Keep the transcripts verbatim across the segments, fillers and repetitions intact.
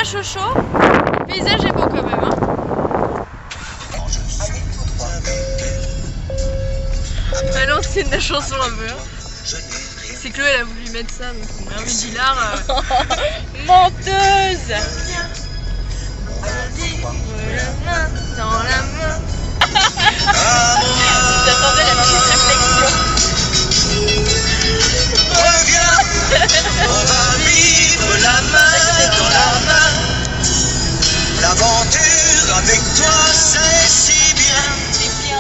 chaud chaud, le paysage est beau quand même. Hein. À l'ancienne de la chanson un peu. Hein. C'est Chloé, elle a voulu mettre ça, donc on a mis du lard. Euh... Menteuse. Dans la main. J'attendais la petite réflexion. Reviens, on va vivre la main dans la main. L'aventure avec toi, c'est si bien. C'est bien.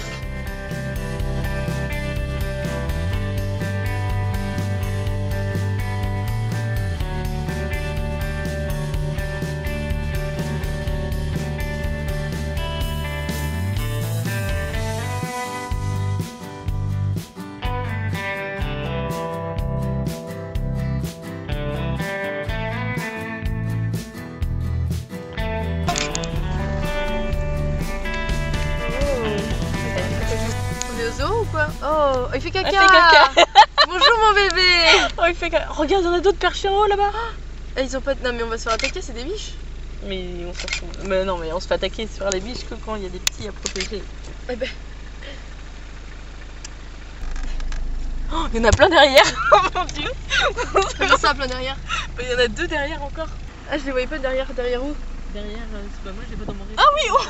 Ou quoi? Oh, il fait caca. Il fait caca. Bonjour mon bébé. Oh, il fait caca. Regarde, on a d'autres perchés en haut là-bas. Ah, ils ont pas... Non mais on va se faire attaquer, c'est des biches. Mais on s'en fout. Mais non, mais on se fait attaquer sur les biches que quand il y a des petits à protéger. Eh ben... Oh, il y en a plein derrière. Oh mon dieu. Comment ça, plein derrière? Il y en a deux derrière encore. Ah, je les voyais pas derrière. Derrière où? Derrière, euh, c'est pas moi, je les vois dans mon réseau. Ah oui, oh.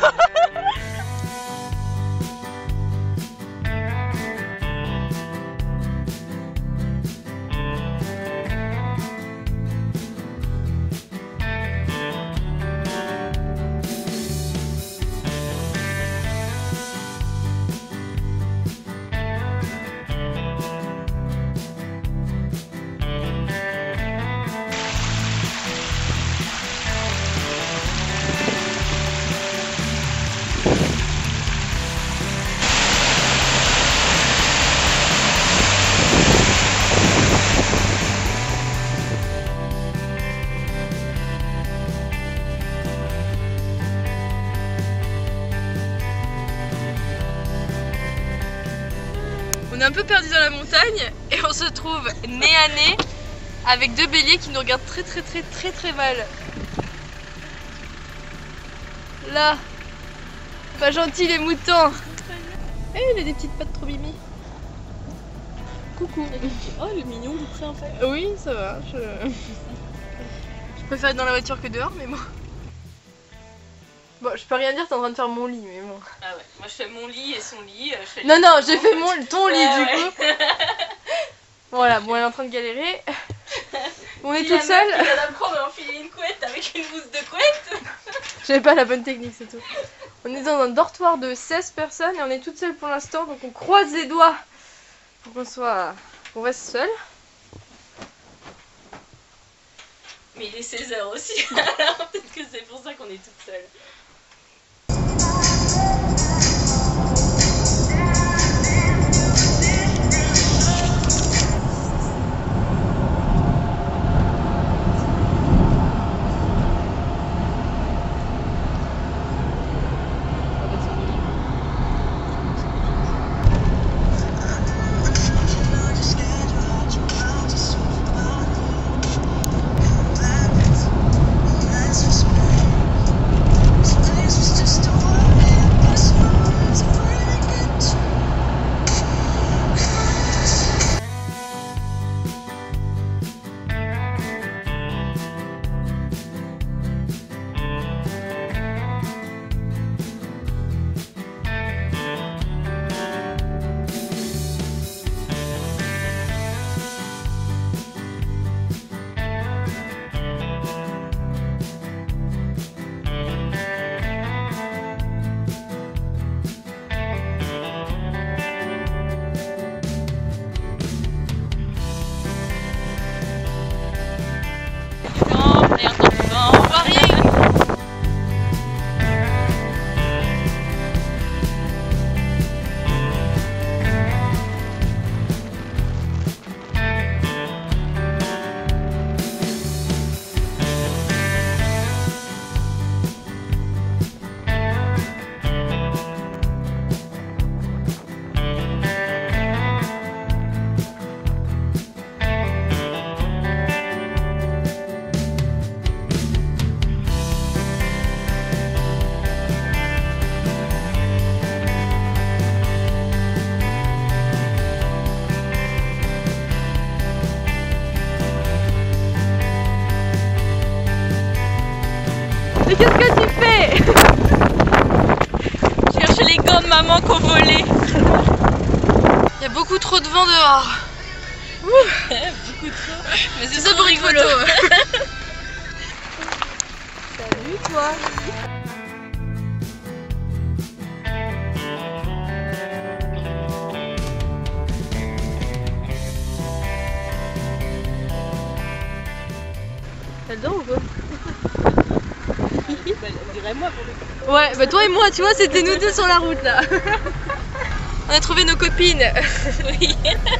On est un peu perdu dans la montagne et on se trouve nez à nez avec deux béliers qui nous regardent très très très très très mal. Là, pas gentil les moutons. Eh, il a des petites pattes trop mimi. Coucou. Oh, le mignon du près en fait. Oui, ça va. Je, je préfère être dans la voiture que dehors, mais bon. Bon, je peux rien dire, t'es en train de faire mon lit, mais bon. Ah ouais, moi je fais mon lit et son lit. Je fais non, non, j'ai fait mon, ton lit ouais, du ouais. coup. Voilà, bon, elle est en train de galérer. On est toute toute seule. Il vient d'apprendre à enfiler une couette avec une mousse de couette. J'avais pas la bonne technique, c'est tout. On est dans un dortoir de seize personnes et on est toute seule pour l'instant, donc on croise les doigts pour qu'on soit. qu'on reste seul. Mais il est seize heures aussi, alors peut-être que c'est pour ça qu'on est toute seule. encore. Beaucoup trop. Mais c'est ça pour rigolo. Salut toi. T'as le dent ou quoi? On dirait moi pour le coup. Ouais, bah toi et moi, tu vois, c'était nous deux sur la route là. On a trouvé nos copines. Oui.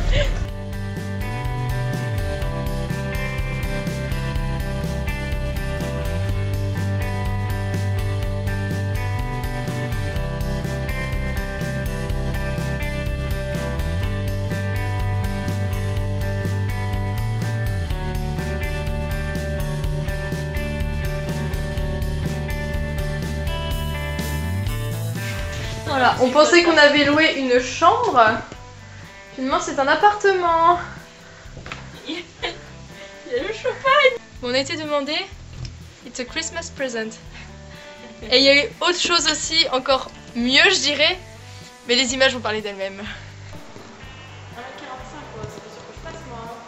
Voilà, on pensait qu'on avait loué une chambre. Finalement, c'est un appartement. Il y a le champagne. On a été demandé It's a Christmas present. Et il y a eu autre chose aussi, encore mieux, je dirais. Mais les images vont parler d'elles-mêmes. un mètre quarante-cinq quoi, c'est pas sûr que je passe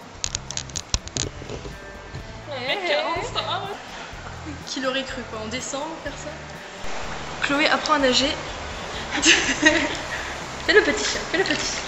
moi. un mètre quarante-cinq. Qui l'aurait cru quoi, on descend, faire ça. Chloé apprend à nager. Fais le petit chien, fais le petit chien.